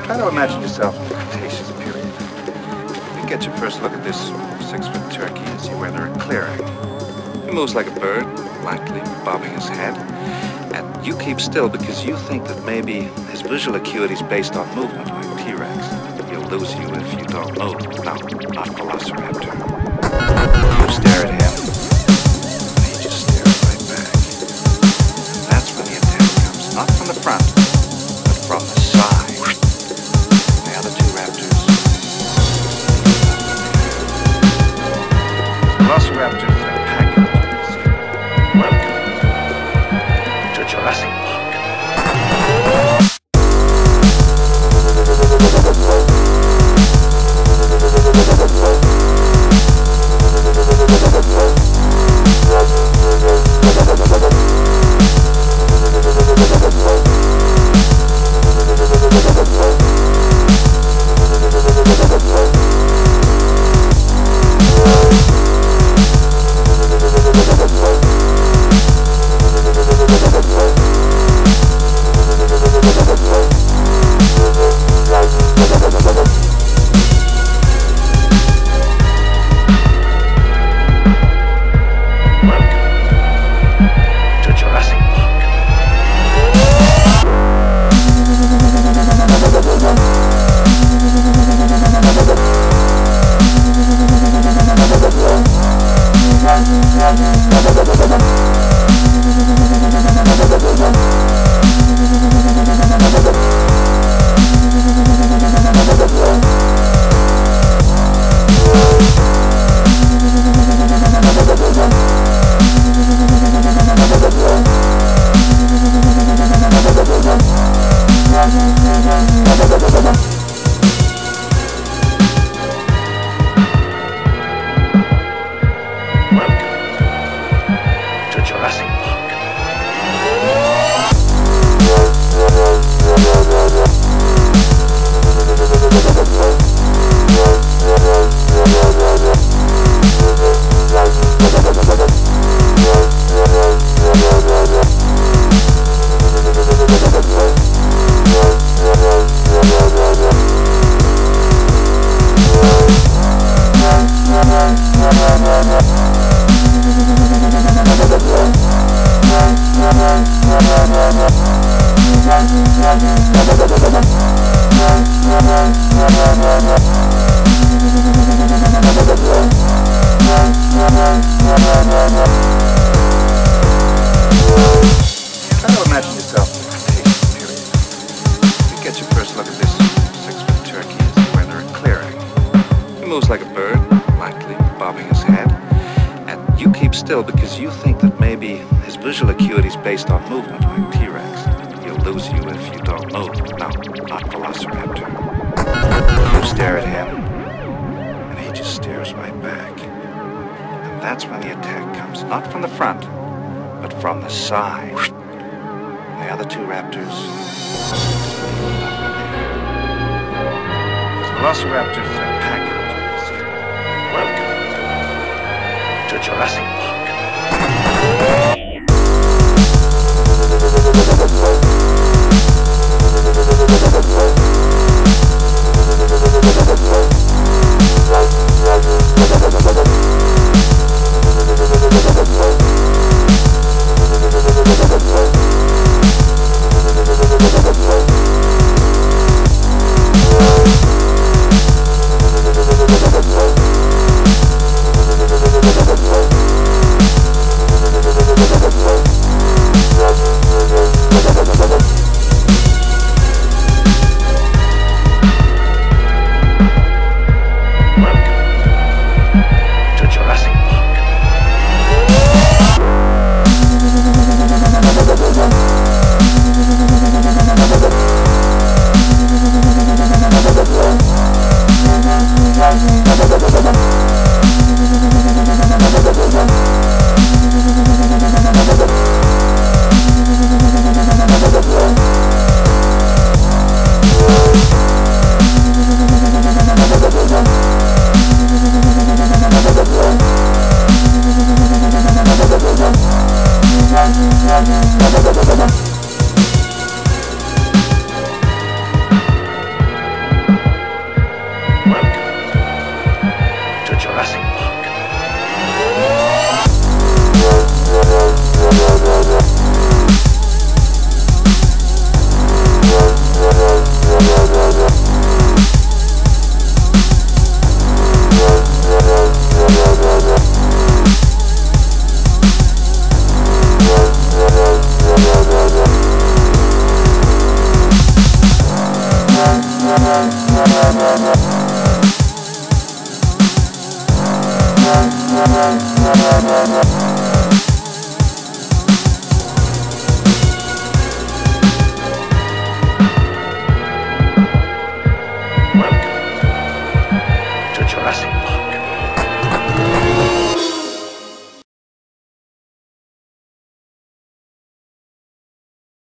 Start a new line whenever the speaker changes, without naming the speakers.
Try to imagine yourself in the Cretaceous period. You get your first look at this 6-foot turkey as you enter a clearing. He moves like a bird, lightly bobbing his head. And you keep still because you think that maybe his visual acuity is based on movement like T-Rex. He'll lose you if you don't move. No, not Velociraptor. You stare at him, and he just stares right back. And that's when the attack comes, not from the front, but from the side. The other two raptors. Velociraptors are packing up in the sea. Welcome to Jurassic Park. Still, because you think that maybe his visual acuity is based on movement like T-Rex. He'll lose you if you don't move. No, not Velociraptor. You stare at him, and he just stares right back. And that's when the attack comes, not from the front, but from the side. And the other two raptors up in the air. As Velociraptors are packing up in the sea. Welcome to Jurassic Park.